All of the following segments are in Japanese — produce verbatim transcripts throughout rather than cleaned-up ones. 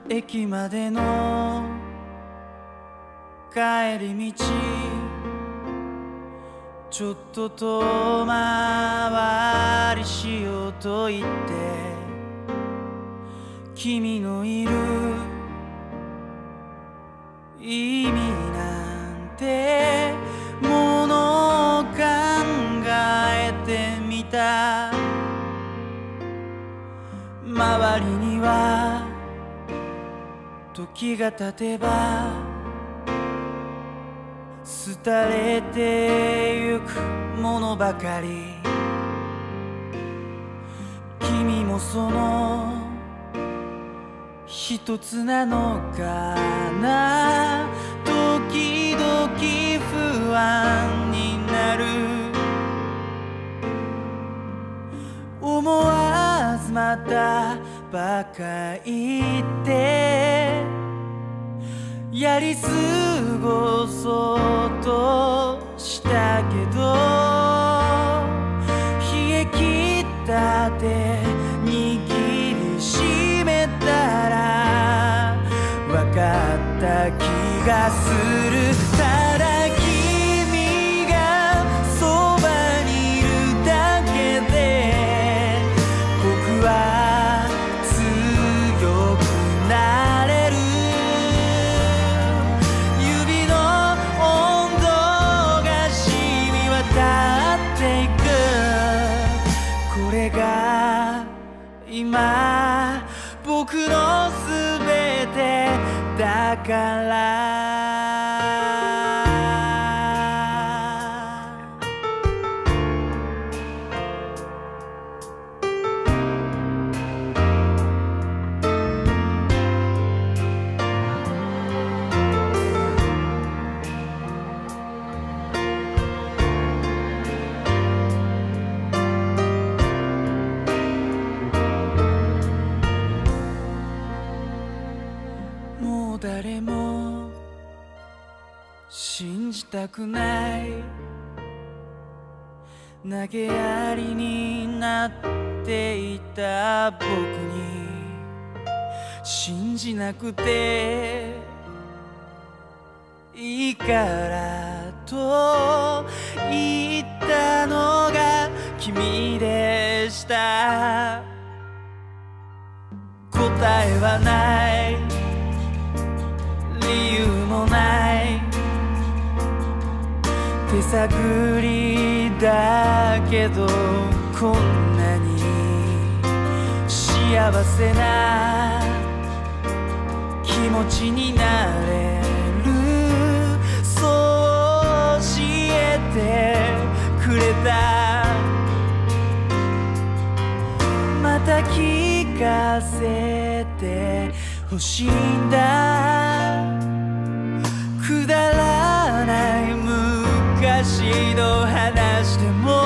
駅までの帰り道ちょっと遠回りしようと言って君のいる意味なんてものを考えてみた。周りには時が経てば廃れてゆくものばかり。君もその一つなのかな。時々不安になる。思わずまたバカ言ってやり過ごそうとしたけど、冷え切った手握りしめたら分かった気がする。ただ君がそばにいるだけで僕は強くなれる。指の温度が染み渡っていく。これが今僕のすべてだから。もう誰も信じたくない投げやりになっていた僕に信じなくていいからと言ったのが君でした。答えはない理由もない手探りだけどこんなに幸せな気持ちになれる。そう教えてくれた。また聞かせて欲しいんだ。くだらない昔の話でも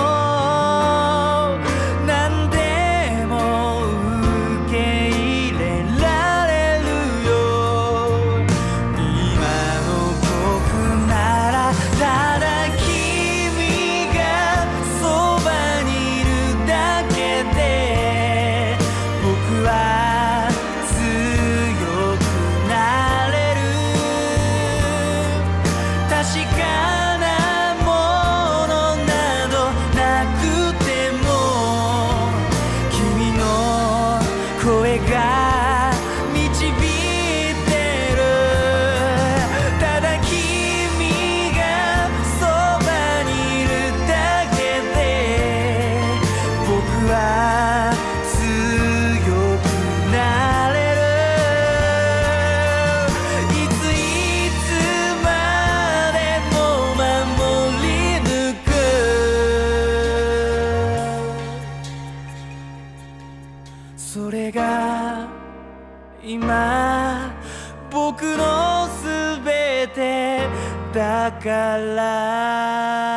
何でも受け入れられるよ。今の僕ならただ君がそばにいるだけで僕は強くなれる。確かなものなどなくても君の声が導いてる。ただ君がそばにいるだけで僕は強くなれる。いついつまでも守り抜く。それが今僕のすべてだから。